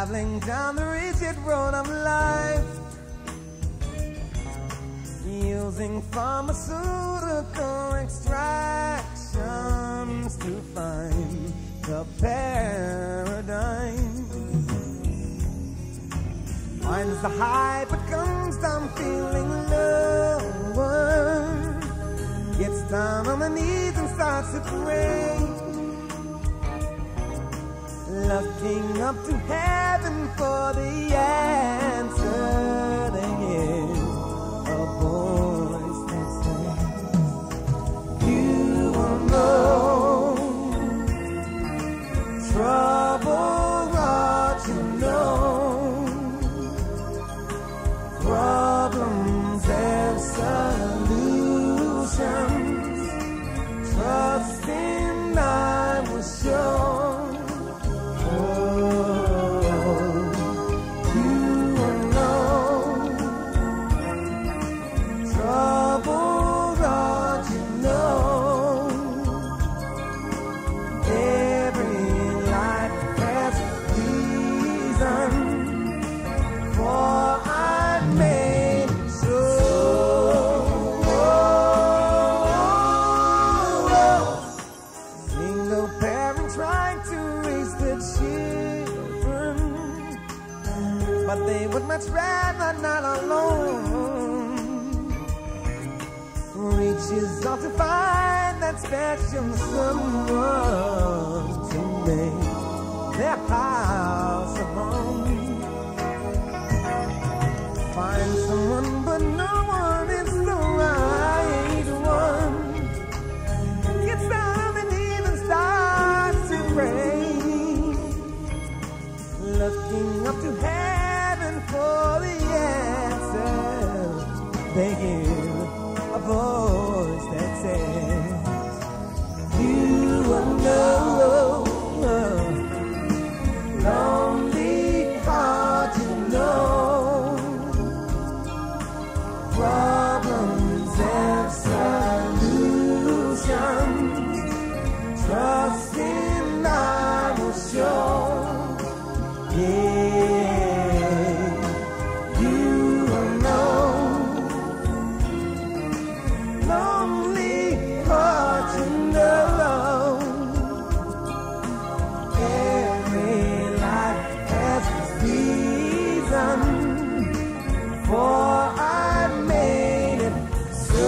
traveling down the rigid road of life, using pharmaceutical extractions to find the paradigm. Finds the high but comes down feeling lower, gets down on the knees and starts to pray, looking up to heaven for the answer. They hear a voice that says, you will know trouble what you know. Problems have solutions. Trust in I will show. They would much rather not alone. Reaches out to find that special someone to make their house a home. Find someone, but no one is the right one. Gets down on the knees and starts to pray, looking up to heaven for the answer. They hear a voice that says, you will know. Lonely heart, you know. Problems have solutions. Trust in I will show. Yeah, you will know. Lonely heart, you know. Every life has its reason, for I made it so.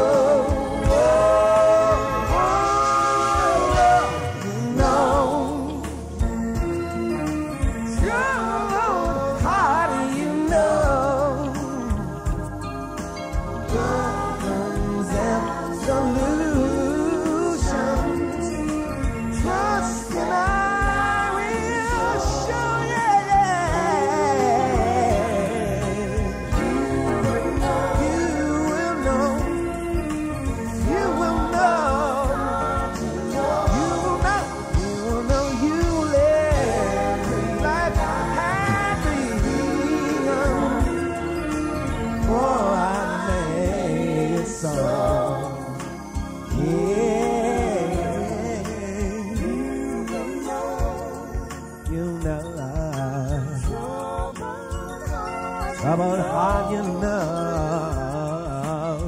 Troubled heart, you know.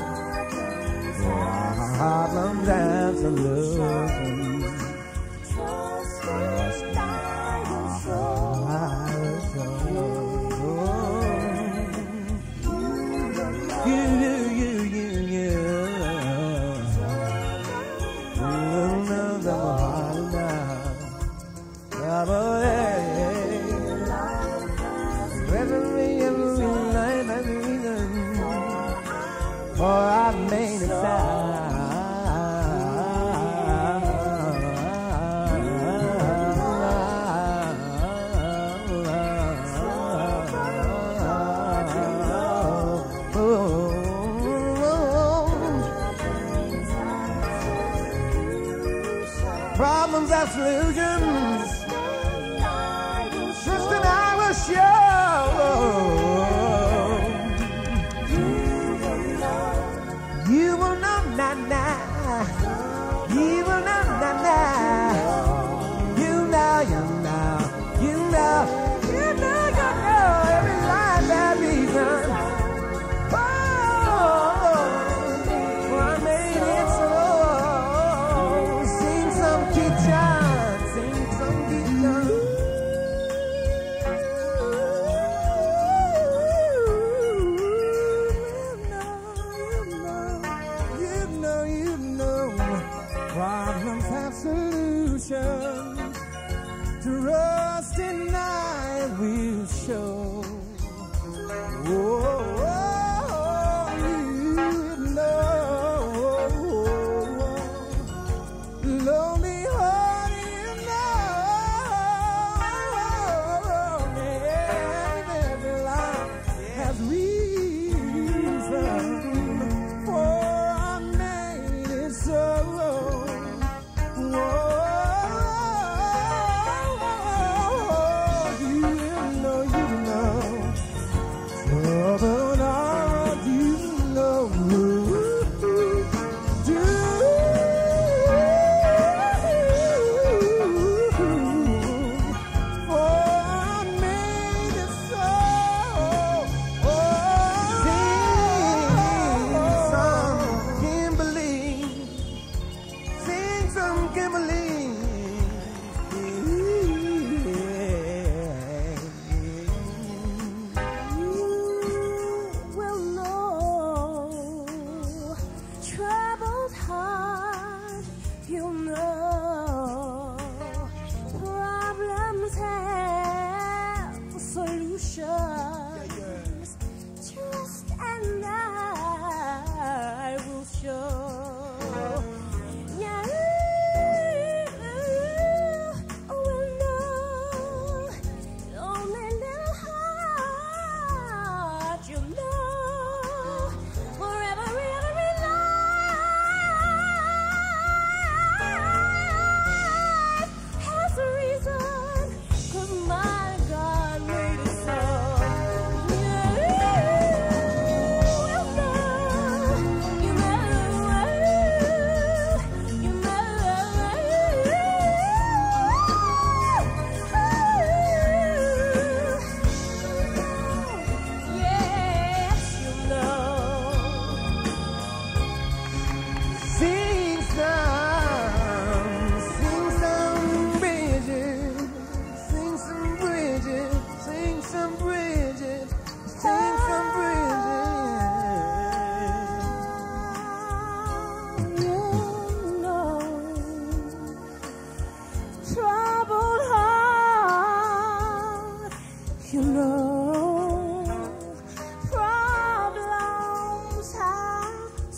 Problems and solutions. Trust in I will show. You know the heart now. Troubled for I made it sound. Problems are solutions. Trust and I will show. You will know, na-na. You will know, na-na. You know, you know, you know.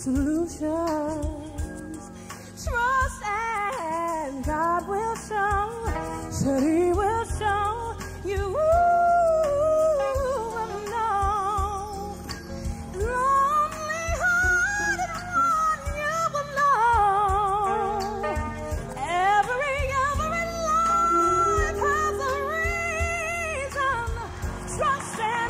solutions. Trust and God will show, said He will show you will know. Lonely hearted one, you will know. Every life has a reason. Trust in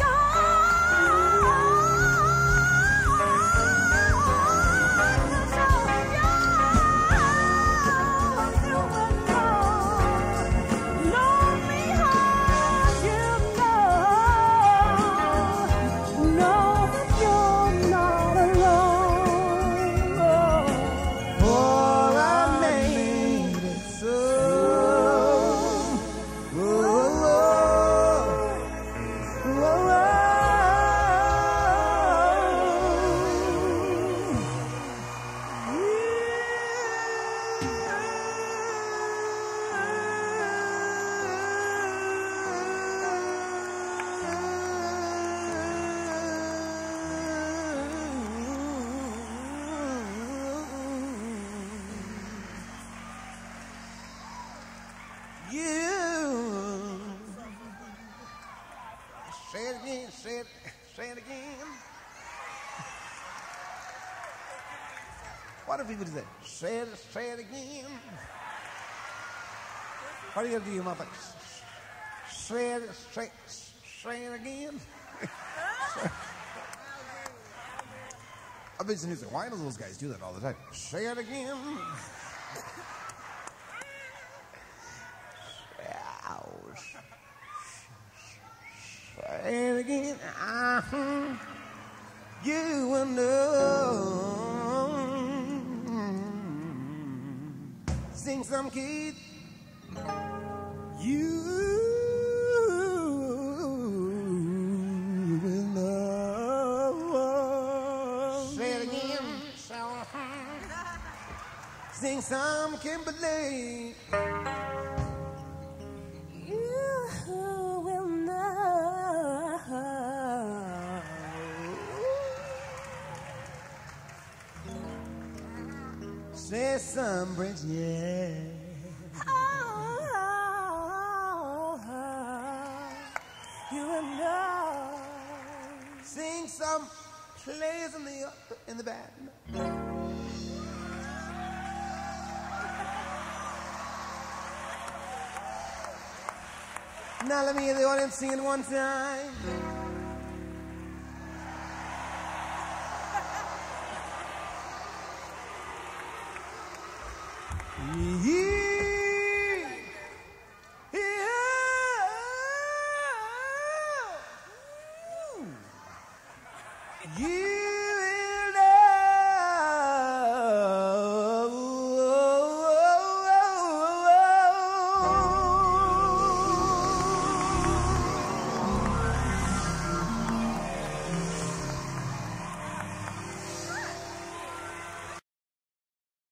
Say it again. What if people say, say it again? What do you do, your mother? Say it again. I've been saying, why do those guys do that all the time? Say it again. Say it again. You will know. Sing some, kid. You will know. Say it again. Sing some, Kimberly. Say some, Bridget, yeah. You will know. Sing some, plays in the band. Now let me hear the audience sing it one time. Yeah.